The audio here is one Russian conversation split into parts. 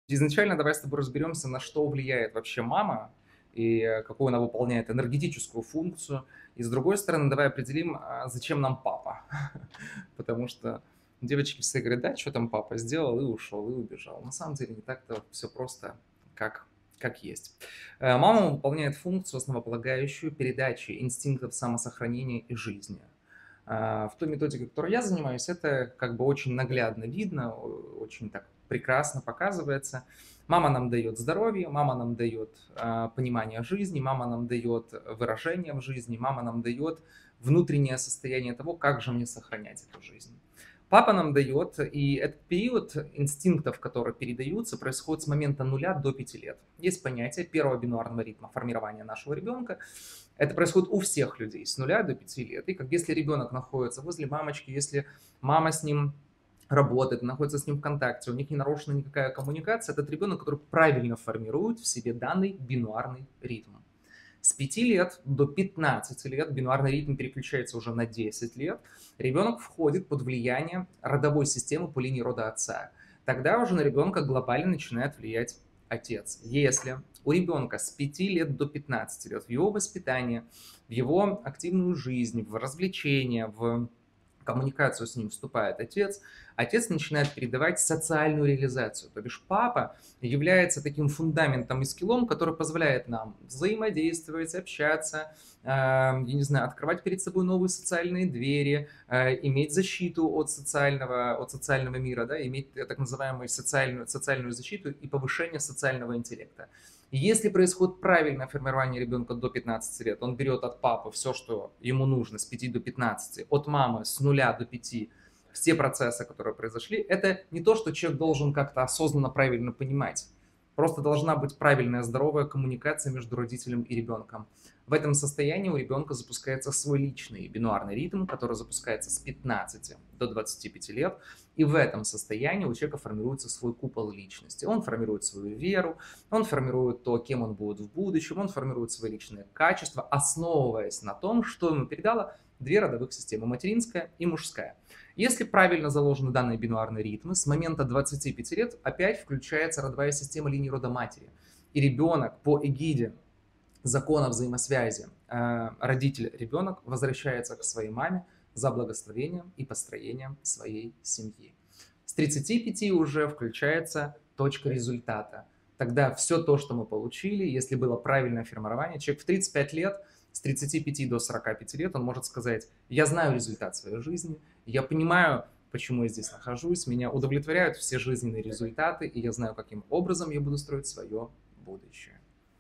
Изначально давай с тобой разберемся, на что влияет вообще мама и какую она выполняет энергетическую функцию. И с другой стороны, давай определим, зачем нам папа. Потому что девочки все говорят, да, что там папа сделал и ушел, и убежал. На самом деле не так-то все просто, как, как есть. Мама выполняет функцию основополагающую передачи инстинктов самосохранения и жизни. В той методике, которой я занимаюсь, это как бы очень наглядно видно, очень так прекрасно показывается. Мама нам дает здоровье, мама нам дает понимание жизни, мама нам дает выражение в жизни, мама нам дает внутреннее состояние того, как же мне сохранять эту жизнь. Папа нам дает, и этот период инстинктов, которые передаются, происходит с момента 0 до 5 лет. Есть понятие первого бинуарного ритма формирования нашего ребенка. Это происходит у всех людей с 0 до 5 лет. И как если ребенок находится возле мамочки, если мама с ним работает, находится с ним в контакте, у них не нарушена никакая коммуникация, этот ребенок, который правильно формирует в себе данный бинуарный ритм. С 5 лет до 15 лет бинуарный ритм переключается уже на 10 лет. Ребенок входит под влияние родовой системы по линии рода отца. Тогда уже на ребенка глобально начинает влиять отец. Если у ребенка с 5 лет до 15 лет в его воспитание, в его активную жизнь, в развлечения, в коммуникацию с ним вступает отец, отец начинает передавать социальную реализацию. То бишь папа является таким фундаментом и скиллом, который позволяет нам взаимодействовать, общаться, я не знаю, открывать перед собой новые социальные двери, иметь защиту от социального мира, да, иметь так называемую социальную защиту и повышение социального интеллекта. Если происходит правильное формирование ребенка до 15 лет, он берет от папы все, что ему нужно с 5 до 15, от мамы с 0 до 5, все процессы, которые произошли, это не то, что человек должен как-то осознанно правильно понимать. Просто должна быть правильная, здоровая коммуникация между родителем и ребенком. В этом состоянии у ребенка запускается свой личный бинуарный ритм, который запускается с 15 до 25 лет. И в этом состоянии у человека формируется свой купол личности. Он формирует свою веру, он формирует то, кем он будет в будущем, он формирует свои личные качества, основываясь на том, что ему передала две родовых системы, материнская и мужская. Если правильно заложены данные бинуарные ритмы, с момента 25 лет опять включается родовая система линии рода матери. И ребенок по эгиде закона взаимосвязи родитель-ребенок возвращается к своей маме за благословением и построением своей семьи. С 35 уже включается точка результата. Тогда все то, что мы получили, если было правильное формирование, человек в 35 лет, с 35 до 45 лет, он может сказать, я знаю результат своей жизни, я понимаю, почему я здесь нахожусь, меня удовлетворяют все жизненные результаты, и я знаю, каким образом я буду строить свое будущее.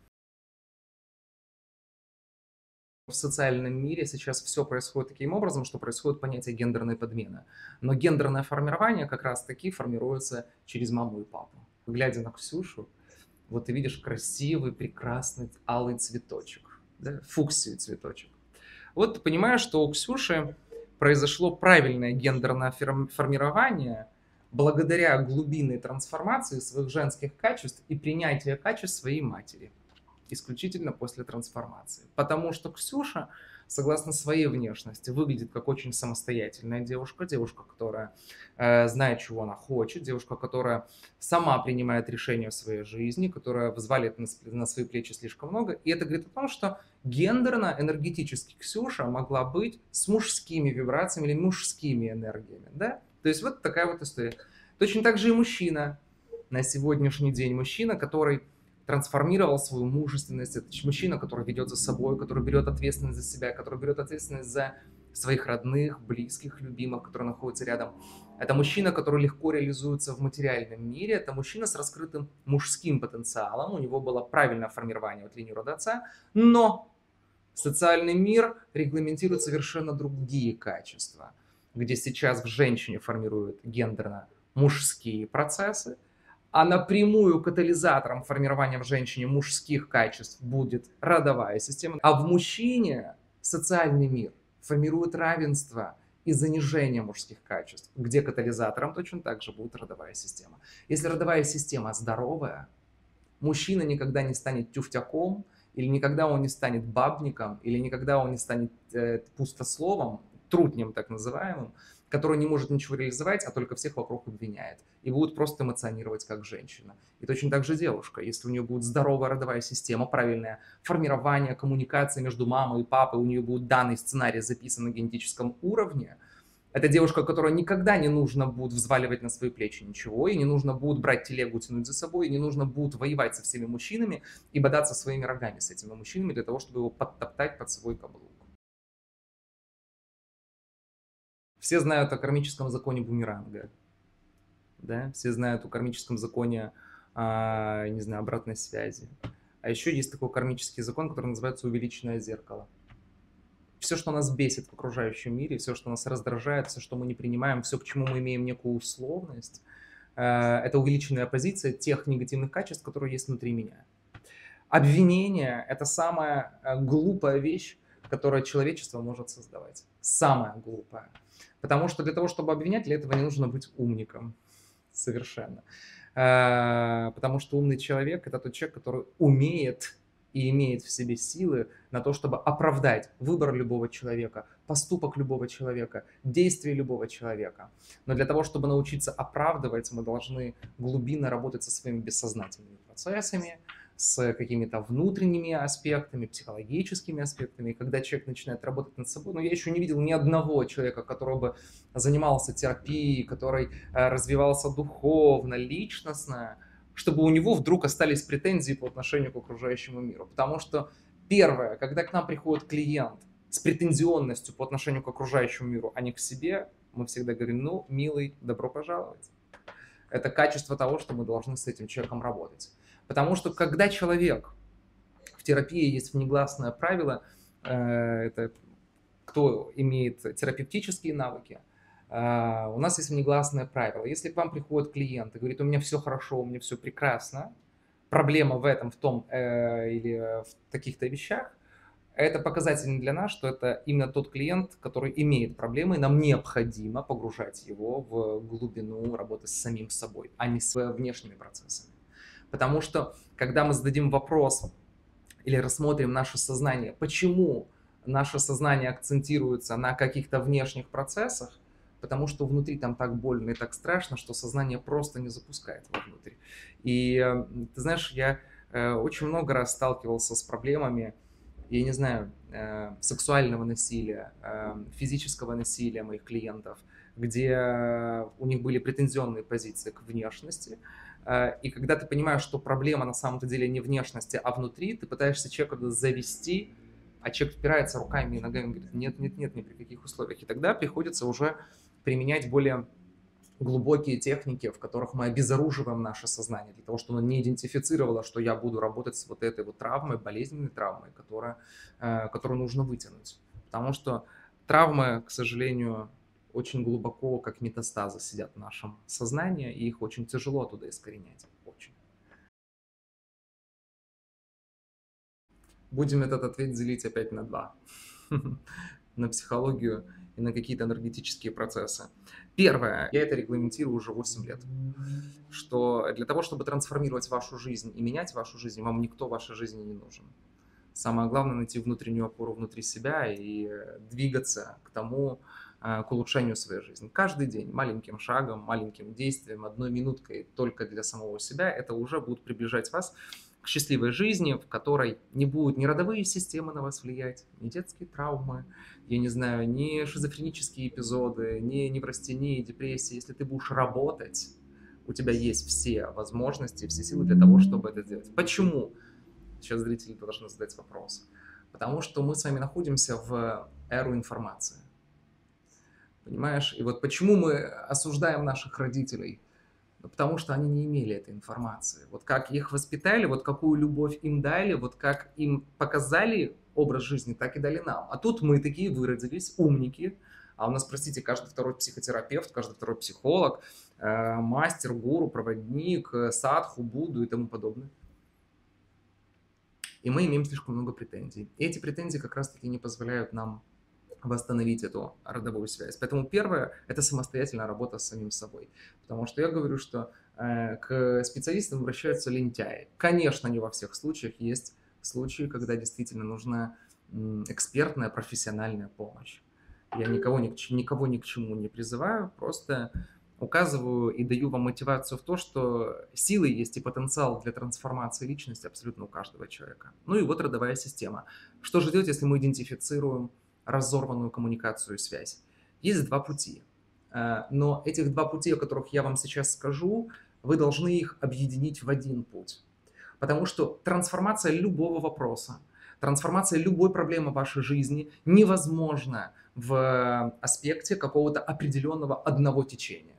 В социальном мире сейчас все происходит таким образом, что происходит понятие гендерной подмены. Но гендерное формирование как раз-таки формируется через маму и папу. Глядя на Ксюшу, вот ты видишь красивый, прекрасный алый цветочек, да? Фуксии цветочек. Вот ты понимаешь, что у Ксюши произошло правильное гендерное формирование благодаря глубинной трансформации своих женских качеств и принятия качеств своей матери исключительно после трансформации. Потому что Ксюша, согласно своей внешности, выглядит как очень самостоятельная девушка, девушка, которая знает, чего она хочет, девушка, которая сама принимает решения в своей жизни, которая взвалит на свои плечи слишком много. И это говорит о том, что гендерно-энергетически Ксюша могла быть с мужскими вибрациями или мужскими энергиями. Да? То есть вот такая вот история. Точно так же и мужчина. На сегодняшний день мужчина, который трансформировал свою мужественность. Это мужчина, который ведет за собой, который берет ответственность за себя, который берет ответственность за своих родных, близких, любимых, которые находятся рядом. Это мужчина, который легко реализуется в материальном мире. Это мужчина с раскрытым мужским потенциалом. У него было правильное формирование от линии рода отца. Но социальный мир регламентирует совершенно другие качества, где сейчас в женщине формируют гендерно-мужские процессы, а напрямую катализатором формирования в женщине мужских качеств будет родовая система, а в мужчине социальный мир формирует равенство и занижение мужских качеств, где катализатором точно так же будет родовая система. Если родовая система здоровая, мужчина никогда не станет тюфтяком, или никогда он не станет бабником, или никогда он не станет пустословом, трутнем так называемым, которая не может ничего реализовать, а только всех вокруг обвиняет. И будет просто эмоционировать как женщина. И точно так же девушка. Если у нее будет здоровая родовая система, правильное формирование, коммуникация между мамой и папой, у нее будет данный сценарий записан на генетическом уровне, это девушка, которая никогда не нужно будет взваливать на свои плечи ничего, и не нужно будет брать телегу, тянуть за собой, и не нужно будет воевать со всеми мужчинами и бодаться своими рогами с этими мужчинами для того, чтобы его подтоптать под свой каблук. Все знают о кармическом законе бумеранга, да? Все знают о кармическом законе, не знаю, обратной связи. А еще есть такой кармический закон, который называется увеличенное зеркало. Все, что нас бесит в окружающем мире, все, что нас раздражает, все, что мы не принимаем, все, к чему мы имеем некую условность, это увеличенная позиция тех негативных качеств, которые есть внутри меня. Обвинение – это самая глупая вещь, которую человечество может создавать. Самая глупая. Потому что для того, чтобы обвинять, для этого не нужно быть умником. Совершенно. Потому что умный человек – это тот человек, который умеет и имеет в себе силы на то, чтобы оправдать выбор любого человека, поступок любого человека, действие любого человека. Но для того, чтобы научиться оправдывать, мы должны глубинно работать со своими бессознательными процессами, с какими-то внутренними аспектами, психологическими аспектами. И когда человек начинает работать над собой, я еще не видел ни одного человека, который бы занимался терапией, который развивался духовно, личностно, чтобы у него вдруг остались претензии по отношению к окружающему миру. Потому что первое, когда к нам приходит клиент с претензионностью по отношению к окружающему миру, а не к себе, мы всегда говорим: милый, добро пожаловать. Это качество того, что мы должны с этим человеком работать. Потому что когда человек, в терапии есть внегласное правило, это кто имеет терапевтические навыки, у нас есть внегласное правило. Если к вам приходит клиент и говорит: у меня все хорошо, у меня все прекрасно, проблема в этом, в том или в таких-то вещах, это показательно для нас, что это именно тот клиент, который имеет проблемы, и нам необходимо погружать его в глубину работы с самим собой, а не с внешними процессами. Потому что, когда мы зададим вопрос или рассмотрим наше сознание, почему наше сознание акцентируется на каких-то внешних процессах, потому что внутри там так больно и так страшно, что сознание просто не запускает вовнутрь. И ты знаешь, я очень много раз сталкивался с проблемами, я не знаю, сексуального насилия, физического насилия моих клиентов, где у них были претензионные позиции к внешности. И когда ты понимаешь, что проблема на самом-то деле не внешности, а внутри, ты пытаешься человека завести, а человек впирается руками и ногами и говорит: нет, нет, нет, ни при каких условиях. И тогда приходится уже применять более глубокие техники, в которых мы обезоруживаем наше сознание, для того, чтобы оно не идентифицировало, что я буду работать с вот этой вот травмой, болезненной травмой, которую нужно вытянуть. Потому что травмы, к сожалению, очень глубоко, как метастазы, сидят в нашем сознании, и их очень тяжело оттуда искоренять. Очень. Будем этот ответ делить опять на два. На психологию и на какие-то энергетические процессы. Первое, я это регламентирую уже 8 лет, что для того, чтобы трансформировать вашу жизнь и менять вашу жизнь, вам никто в вашей жизни не нужен. Самое главное — найти внутреннюю опору внутри себя и двигаться к тому, к улучшению своей жизни. Каждый день маленьким шагом, маленьким действием, 1 минуткой только для самого себя, это уже будет приближать вас к счастливой жизни, в которой не будут ни родовые системы на вас влиять, ни детские травмы, я не знаю, ни шизофренические эпизоды, ни неврастении, депрессии. Если ты будешь работать, у тебя есть все возможности, все силы для того, чтобы это сделать. Почему? Сейчас зрители должны задать вопрос. Потому что мы с вами находимся в эру информации. Понимаешь? И вот почему мы осуждаем наших родителей? Потому что они не имели этой информации. Вот как их воспитали, вот какую любовь им дали, вот как им показали образ жизни, так и дали нам. А тут мы такие выродились, умники. А у нас, простите, каждый второй психотерапевт, каждый второй психолог, мастер, гуру, проводник, садху, Будду и тому подобное. И мы имеем слишком много претензий. И эти претензии как раз-таки не позволяют нам восстановить эту родовую связь. Поэтому первое – это самостоятельная работа с самим собой. Потому что я говорю, что к специалистам обращаются лентяи. Конечно, не во всех случаях. Есть случаи, когда действительно нужна экспертная, профессиональная помощь. Я никого ни к чему не призываю, просто указываю и даю вам мотивацию в то, что силы есть и потенциал для трансформации личности абсолютно у каждого человека. Ну и вот родовая система. Что же делать, если мы идентифицируем разорванную коммуникацию и связь? Есть два пути. Но этих два пути, о которых я вам сейчас скажу, вы должны их объединить в один путь. Потому что трансформация любого вопроса, трансформация любой проблемы в вашей жизни невозможна в аспекте какого-то определенного одного течения.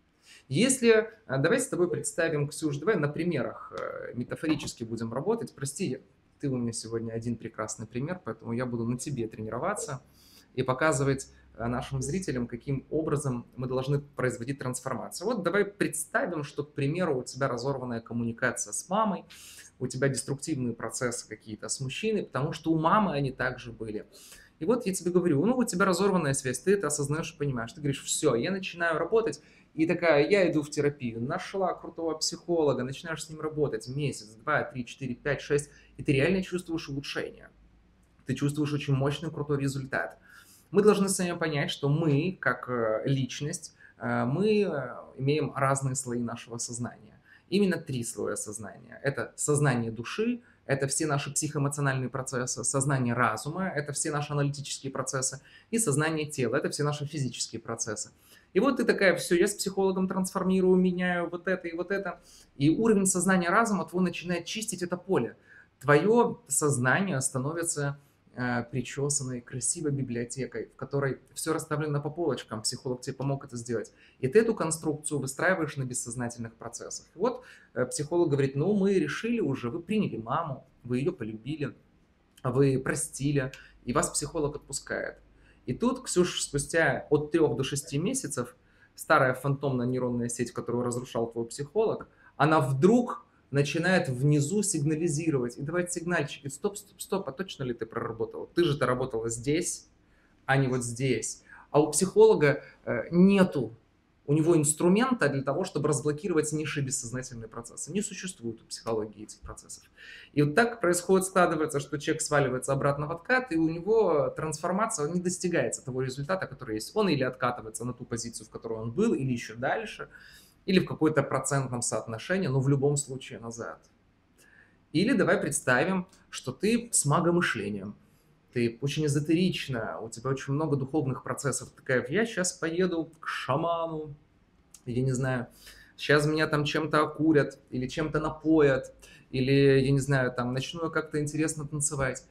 Если, давай с тобой представим, Ксюш, давай на примерах метафорически будем работать. Прости, ты у меня сегодня один прекрасный пример, поэтому я буду на тебе тренироваться и показывать нашим зрителям, каким образом мы должны производить трансформацию. Вот давай представим, что, к примеру, у тебя разорванная коммуникация с мамой, у тебя деструктивные процессы какие-то с мужчиной, потому что у мамы они также были. И вот я тебе говорю, ну, у тебя разорванная связь, ты это осознаешь и понимаешь. Ты говоришь, все, я начинаю работать, и такая, я иду в терапию, нашла крутого психолога, начинаешь с ним работать месяц, 2, 3, 4, 5, 6, и ты реально чувствуешь улучшение. Ты чувствуешь очень мощный, крутой результат. Мы должны с вами понять, что мы, как личность, мы имеем разные слои нашего сознания. Именно 3 слоя сознания. Это сознание души, это все наши психоэмоциональные процессы, сознание разума, это все наши аналитические процессы, и сознание тела, это все наши физические процессы. И вот ты такая, все, я с психологом трансформирую, меняю вот это и вот это, и уровень сознания разума твой начинает чистить это поле. Твое сознание становится причесанной, красивой библиотекой, в которой все расставлено по полочкам, психолог тебе помог это сделать. И ты эту конструкцию выстраиваешь на бессознательных процессах. И вот психолог говорит, ну мы решили уже, вы приняли маму, вы ее полюбили, вы простили, и вас психолог отпускает. И тут, Ксюш, спустя от 3 до 6 месяцев старая фантомная нейронная сеть, которую разрушал твой психолог, она вдруг начинает внизу сигнализировать и давать сигнальчики. Стоп, стоп, стоп, а точно ли ты проработала? Ты же-то работала здесь, а не вот здесь. А у психолога нету у него инструмента для того, чтобы разблокировать низшие бессознательные процессы. Не существует у психологии этих процессов. И вот так происходит, складывается, что человек сваливается обратно в откат, и у него трансформация не достигается того результата, который есть. Он или откатывается на ту позицию, в которой он был, или еще дальше, или в какой-то процентном соотношении, но в любом случае назад. Или давай представим, что ты с магомышлением, ты очень эзотерична, у тебя очень много духовных процессов. Такая, я сейчас поеду к шаману, я не знаю, сейчас меня там чем-то окурят, или чем-то напоят, или, я не знаю, там начну я как-то интересно танцевать.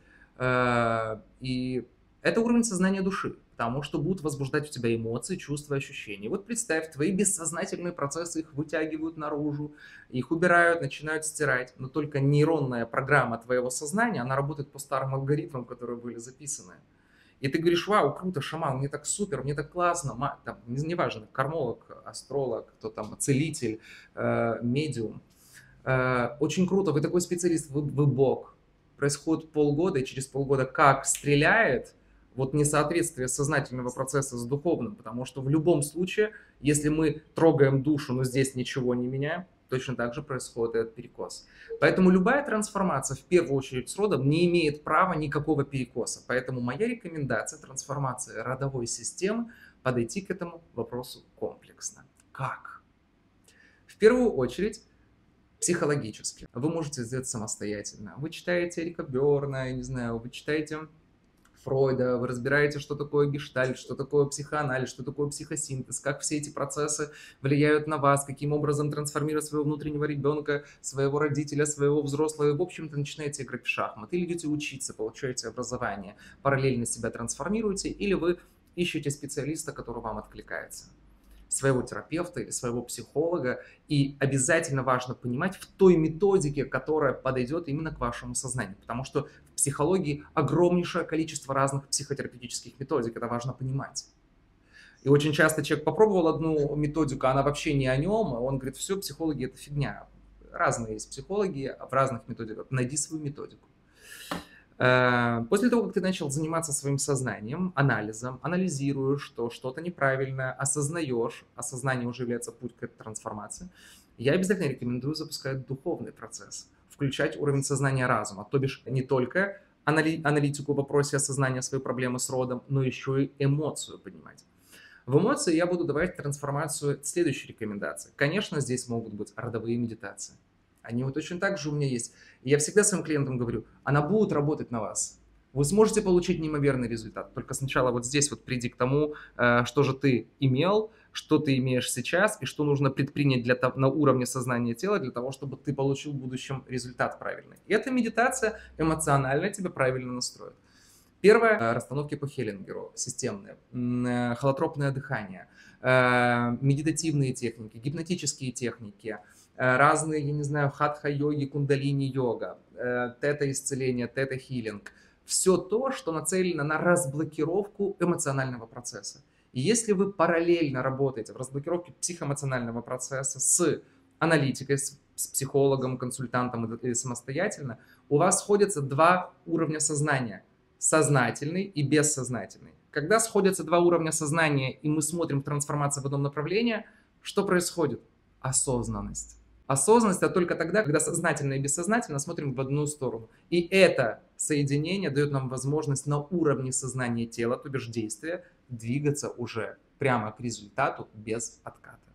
И это уровень сознания души, потому что будут возбуждать у тебя эмоции, чувства, ощущения. Вот представь, твои бессознательные процессы их вытягивают наружу, их убирают, начинают стирать, но только нейронная программа твоего сознания, она работает по старым алгоритмам, которые были записаны. И ты говоришь, вау, круто, шаман, мне так супер, мне так классно, там, неважно, кармолог, астролог, кто там, целитель, медиум. Очень круто, вы такой специалист, вы бог. Происходит полгода, и через полгода как стреляет, вот несоответствие сознательного процесса с духовным, потому что в любом случае, если мы трогаем душу, но здесь ничего не меняем, точно так же происходит этот перекос. Поэтому любая трансформация, в первую очередь с родом, не имеет права никакого перекоса. Поэтому моя рекомендация трансформации родовой системы подойти к этому вопросу комплексно. Как? В первую очередь, психологически. Вы можете сделать самостоятельно. Вы читаете Эрика Берна, я не знаю, вы читаете Фройда, вы разбираете, что такое гештальт, что такое психоанализ, что такое психосинтез, как все эти процессы влияют на вас, каким образом трансформировать своего внутреннего ребенка, своего родителя, своего взрослого. И, в общем-то, начинаете играть в шахматы или идете учиться, получаете образование, параллельно себя трансформируете, или вы ищете специалиста, который вам откликается, своего терапевта или своего психолога, и обязательно важно понимать в той методике, которая подойдет именно к вашему сознанию, потому что в психологии огромнейшее количество разных психотерапевтических методик, это важно понимать. И очень часто человек попробовал одну методику, она вообще не о нем, он говорит, все, психологи это фигня. Разные есть психологи в разных методиках, найди свою методику. После того, как ты начал заниматься своим сознанием, анализом, анализируешь, что что-то неправильное, осознаешь, осознание уже является путь к этой трансформации, я обязательно рекомендую запускать духовный процесс, включать уровень сознания разума, то бишь не только аналитику в вопросе осознания своей проблемы с родом, но еще и эмоцию поднимать. В эмоции я буду давать трансформацию следующей рекомендации. Конечно, здесь могут быть родовые медитации. Они вот точно так же у меня есть. И я всегда своим клиентам говорю, она будет работать на вас. Вы сможете получить неимоверный результат. Только сначала вот здесь вот приди к тому, что же ты имел, что ты имеешь сейчас и что нужно предпринять на уровне сознания тела для того, чтобы ты получил в будущем результат правильный. И эта медитация эмоционально тебя правильно настроит. Первое, расстановки по Хеллингеру, системные, холотропное дыхание, медитативные техники, гипнотические техники, разные, я не знаю, хатха-йоги, кундалини-йога, тета-исцеление, тета-хилинг. Все то, что нацелено на разблокировку эмоционального процесса. И если вы параллельно работаете в разблокировке психоэмоционального процесса с аналитикой, с психологом, консультантом или самостоятельно, у вас сходятся два уровня сознания. Сознательный и бессознательный. Когда сходятся два уровня сознания, и мы смотрим трансформацию в одном направлении, что происходит? Осознанность. Осознанность — это только тогда, когда сознательно и бессознательно смотрим в одну сторону. И это соединение дает нам возможность на уровне сознания тела, то бишь действия, двигаться уже прямо к результату без отката.